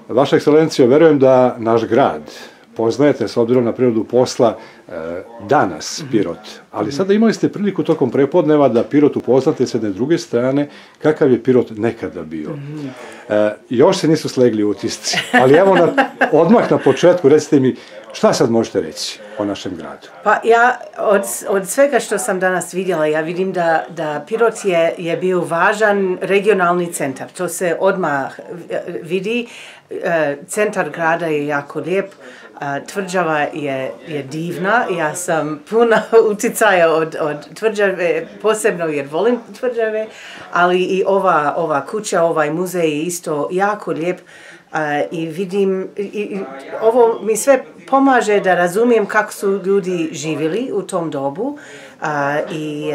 Vaša ekscelencijo, verujem da naš grad poznajete s obzirom na prirodu posla danas Pirot, ali sada imali ste priliku tokom prepodneva da Pirot upoznate s jedne druge strane kakav je Pirot nekada bio. Još se nisu slegli utisci, ali evo odmah na početku recite mi šta sad možete reći o našem gradu? Pa ja od svega što sam danas vidjela, ja vidim da Pirot je bio važan regionalni centar. To se odmah vidi. Centar grada je jako lijep. Tvrđava je divna. Ja sam puna uticaja od tvrđave, posebno jer volim tvrđave, ali i ova kuća, ovaj muzej je isto jako lijep. I vidim, ovo mi sve pomaže da razumijem kako su ljudi živjeli u tom dobu i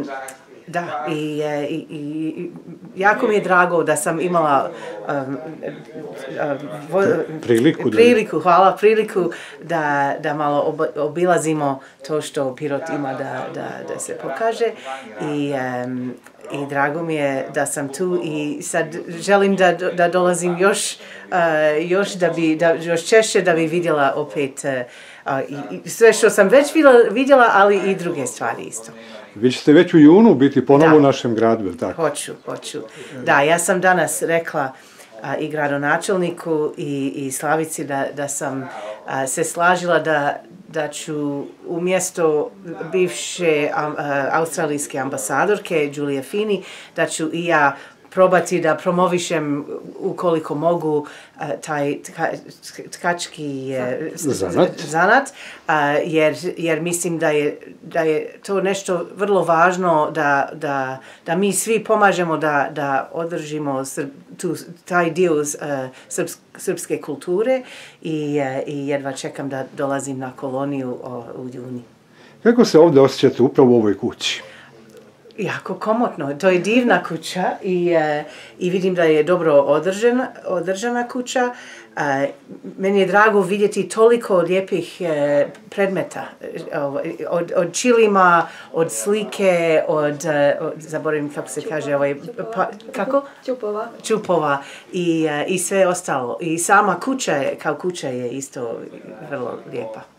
jako mi je drago da sam imala priliku da malo obilazimo to što Pirot ima da se pokaže i drago mi je da sam tu i sad želim da dolazim još češće da bi vidjela opet sve što sam već vidjela, ali i druge stvari isto. Vi ćete već u junu biti ponovo u našem gradu, je li tako? Hoću. Da, ja sam danas rekla i gradonačelniku i Slavici da sam se slažila da ću umjesto bivše australijske ambasadorke Julie Fini, da ću i ja probati da promovišem ukoliko mogu taj tkački zanat, jer mislim da je to nešto vrlo važno da mi svi pomažemo da održimo taj dio srpske kulture i jedva čekam da dolazim na koloniju u juni. Kako se ovdje osjećate upravo u ovoj kući? Jako komotno. To je divna kuća i vidim da je dobro održana kuća. Meni je drago vidjeti toliko lijepih predmeta. Od čilima, od slike, zaboravim kako se kaže, kako? Čupova i sve ostalo. I sama kuća kao kuća je isto vrlo lijepa.